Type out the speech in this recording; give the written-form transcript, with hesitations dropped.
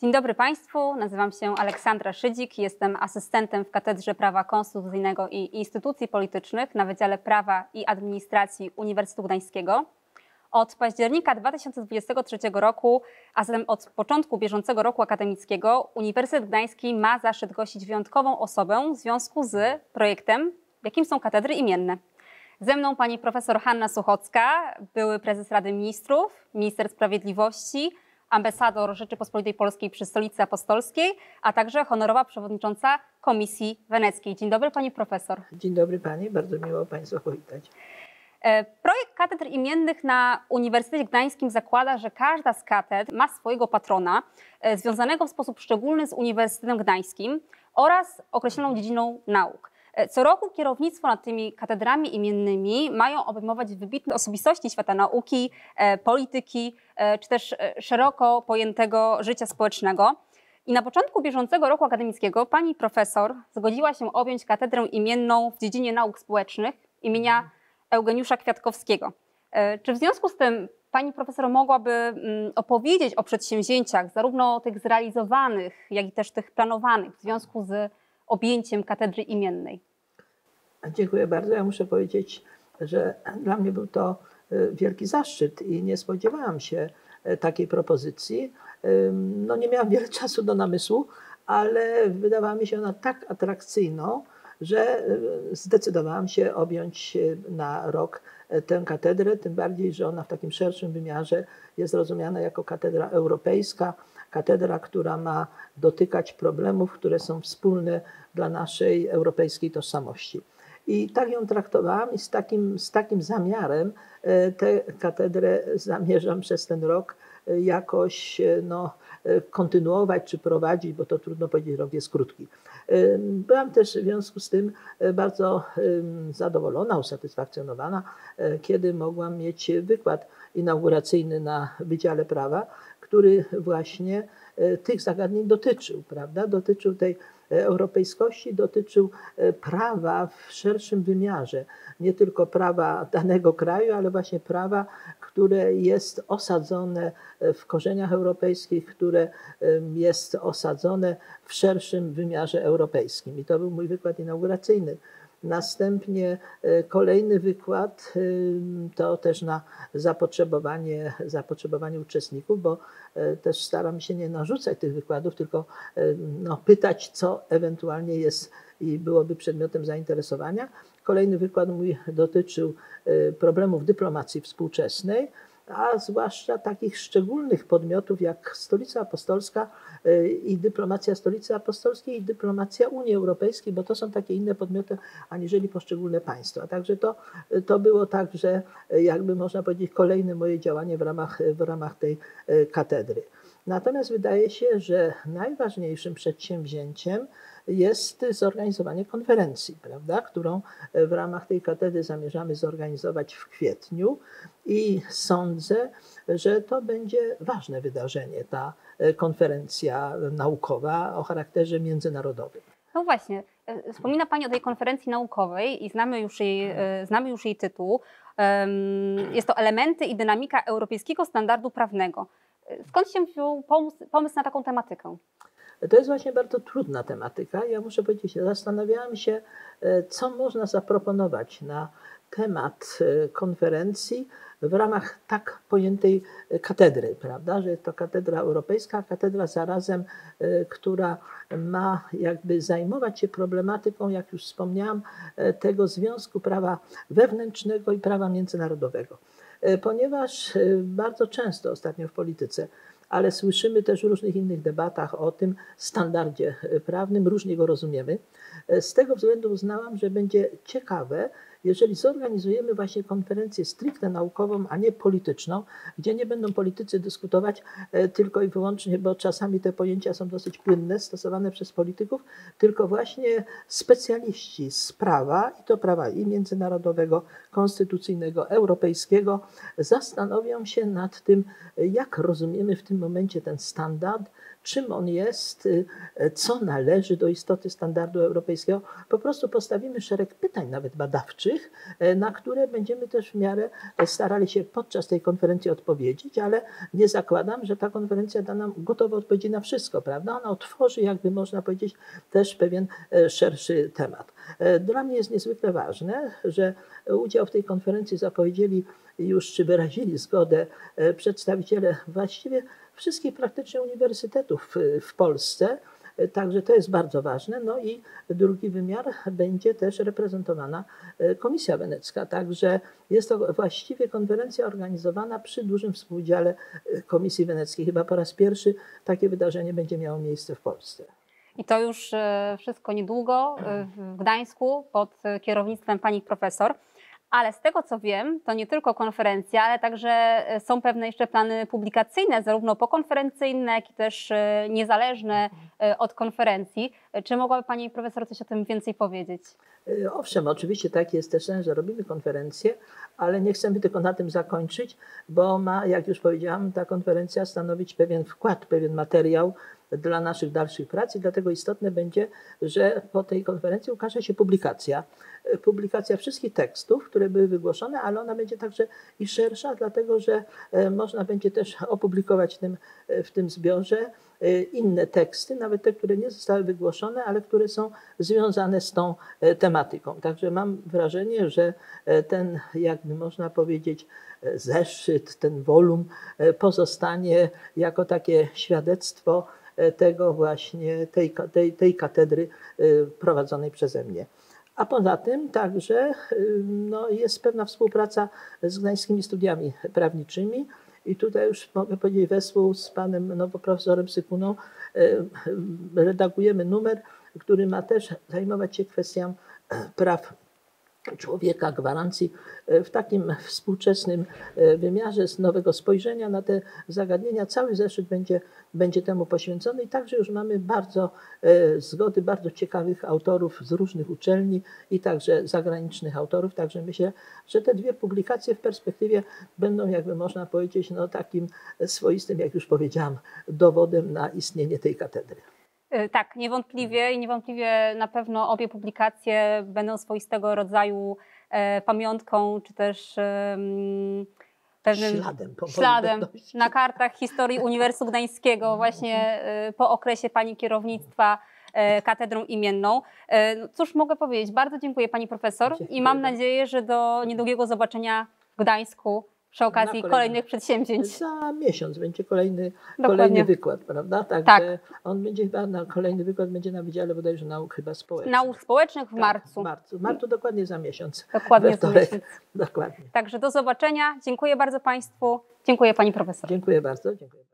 Dzień dobry Państwu, nazywam się Aleksandra Szydzik, jestem asystentem w Katedrze Prawa Konstytucyjnego i Instytucji Politycznych na Wydziale Prawa i Administracji Uniwersytetu Gdańskiego. Od października 2023 roku, a zatem od początku bieżącego roku akademickiego, Uniwersytet Gdański ma zaszczyt gościć wyjątkową osobę w związku z projektem, jakim są katedry imienne. Ze mną pani profesor Hanna Suchocka, były prezes Rady Ministrów, minister sprawiedliwości, ambasador Rzeczypospolitej Polskiej przy Stolicy Apostolskiej, a także honorowa przewodnicząca Komisji Weneckiej. Dzień dobry pani profesor. Dzień dobry pani, bardzo miło państwa powitać. Projekt katedr imiennych na Uniwersytecie Gdańskim zakłada, że każda z katedr ma swojego patrona związanego w sposób szczególny z Uniwersytetem Gdańskim oraz określoną dziedziną nauk. Co roku kierownictwo nad tymi katedrami imiennymi mają obejmować wybitne osobistości świata nauki, polityki, czy też szeroko pojętego życia społecznego. I na początku bieżącego roku akademickiego pani profesor zgodziła się objąć katedrę imienną w dziedzinie nauk społecznych imienia Eugeniusza Kwiatkowskiego. Czy w związku z tym pani profesor mogłaby opowiedzieć o przedsięwzięciach, zarówno tych zrealizowanych, jak i też tych planowanych w związku z objęciem katedry imiennej? Dziękuję bardzo. Ja muszę powiedzieć, że dla mnie był to wielki zaszczyt i nie spodziewałam się takiej propozycji. No, nie miałam wiele czasu do namysłu, ale wydawała mi się ona tak atrakcyjną, że zdecydowałam się objąć na rok tę katedrę, tym bardziej, że ona w takim szerszym wymiarze jest rozumiana jako katedra europejska, katedra, która ma dotykać problemów, które są wspólne dla naszej europejskiej tożsamości. I tak ją traktowałam i z takim zamiarem tę katedrę zamierzam przez ten rok jakoś kontynuować czy prowadzić, bo to trudno powiedzieć, rok jest krótki. Byłam też w związku z tym bardzo zadowolona, usatysfakcjonowana, kiedy mogłam mieć wykład inauguracyjny na Wydziale Prawa, który właśnie tych zagadnień dotyczył, prawda? Dotyczył tej europejskości, dotyczył prawa w szerszym wymiarze. Nie tylko prawa danego kraju, ale właśnie prawa, które jest osadzone w korzeniach europejskich, które jest osadzone w szerszym wymiarze europejskim. I to był mój wykład inauguracyjny. Następnie kolejny wykład to też na zapotrzebowanie uczestników, bo też staram się nie narzucać tych wykładów, tylko pytać, co ewentualnie jest i byłoby przedmiotem zainteresowania. Kolejny wykład mój dotyczył problemów dyplomacji współczesnej, a zwłaszcza takich szczególnych podmiotów jak Stolica Apostolska i dyplomacja Stolicy Apostolskiej i dyplomacja Unii Europejskiej, bo to są takie inne podmioty aniżeli poszczególne państwa. Także to było także, jakby można powiedzieć, kolejne moje działanie w ramach tej katedry. Natomiast wydaje się, że najważniejszym przedsięwzięciem jest zorganizowanie konferencji, prawda, którą w ramach tej katedry zamierzamy zorganizować w kwietniu i sądzę, że to będzie ważne wydarzenie, ta konferencja naukowa o charakterze międzynarodowym. No właśnie, wspomina pani o tej konferencji naukowej i znamy już jej tytuł. Jest to Elementy i dynamika europejskiego standardu prawnego. Skąd się wziął pomysł na taką tematykę? To jest właśnie bardzo trudna tematyka. Ja muszę powiedzieć, zastanawiałam się, co można zaproponować na temat konferencji w ramach tak pojętej katedry, prawda, że jest to katedra europejska, katedra zarazem, która ma jakby zajmować się problematyką, jak już wspomniałam, tego związku prawa wewnętrznego i prawa międzynarodowego. Ponieważ bardzo często ostatnio w polityce, ale słyszymy też w różnych innych debatach o tym standardzie prawnym, różnie go rozumiemy. Z tego względu uznałam, że będzie ciekawe, jeżeli zorganizujemy właśnie konferencję stricte naukową, a nie polityczną, gdzie nie będą politycy dyskutować tylko i wyłącznie, bo czasami te pojęcia są dosyć płynne, stosowane przez polityków, tylko właśnie specjaliści z prawa, i to prawa i międzynarodowego, konstytucyjnego, europejskiego, zastanowią się nad tym, jak rozumiemy w tym momencie ten standard, czym on jest, co należy do istoty standardu europejskiego. Po prostu postawimy szereg pytań, nawet badawczych, na które będziemy też w miarę starali się podczas tej konferencji odpowiedzieć, ale nie zakładam, że ta konferencja da nam gotowe odpowiedzi na wszystko, prawda? Ona otworzy, jakby można powiedzieć, też pewien szerszy temat. Dla mnie jest niezwykle ważne, że udział w tej konferencji zapowiedzieli już, czy wyrazili zgodę przedstawiciele właściwie wszystkich praktycznie uniwersytetów w Polsce. Także to jest bardzo ważne. No i drugi wymiar, będzie też reprezentowana Komisja Wenecka. Także jest to właściwie konferencja organizowana przy dużym współudziale Komisji Weneckiej. Chyba po raz pierwszy takie wydarzenie będzie miało miejsce w Polsce. I to już wszystko niedługo w Gdańsku pod kierownictwem pani profesor. Ale z tego co wiem, to nie tylko konferencja, ale także są pewne jeszcze plany publikacyjne, zarówno pokonferencyjne, jak i też niezależne od konferencji. Czy mogłaby pani profesor coś o tym więcej powiedzieć? Owszem, oczywiście tak jest też sens, że robimy konferencję, ale nie chcemy tylko na tym zakończyć, bo ma, jak już powiedziałam, ta konferencja stanowić pewien wkład, pewien materiał dla naszych dalszych prac i dlatego istotne będzie, że po tej konferencji ukaże się publikacja wszystkich tekstów, które były wygłoszone, ale ona będzie także i szersza, dlatego że można będzie też opublikować w tym zbiorze inne teksty, nawet te, które nie zostały wygłoszone, ale które są związane z tą tematyką. Także mam wrażenie, że ten, jakby można powiedzieć, zeszyt, ten wolum pozostanie jako takie świadectwo tego właśnie, tej katedry prowadzonej przeze mnie. A poza tym także no, jest pewna współpraca z Gdańskimi Studiami Prawniczymi i tutaj już mogę powiedzieć, wespół z panem profesorem Sykuną redagujemy numer, który ma też zajmować się kwestią praw człowieka, gwarancji w takim współczesnym wymiarze, z nowego spojrzenia na te zagadnienia. Cały zeszyt będzie temu poświęcony i także już mamy bardzo zgody bardzo ciekawych autorów z różnych uczelni i także zagranicznych autorów. Także myślę, że te dwie publikacje w perspektywie będą, jakby można powiedzieć, no takim swoistym, jak już powiedziałam, dowodem na istnienie tej katedry. Tak, niewątpliwie i niewątpliwie na pewno obie publikacje będą swoistego rodzaju pamiątką, czy też pewnym śladem na kartach historii Uniwersytetu Gdańskiego właśnie po okresie pani kierownictwa katedrą imienną. Cóż mogę powiedzieć, bardzo dziękuję pani profesor i mam nadzieję, że do niedługiego zobaczenia w Gdańsku przy okazji kolejnych przedsięwzięć. Za miesiąc będzie kolejny wykład, prawda? Także tak. On będzie chyba, kolejny wykład będzie na Wydziale bodajże Nauk chyba Społecznych. Nauk Społecznych w marcu. W marcu dokładnie za miesiąc. Dokładnie za miesiąc. Dokładnie. Także do zobaczenia. Dziękuję bardzo państwu. Dziękuję pani profesor. Dziękuję bardzo. Dziękuję.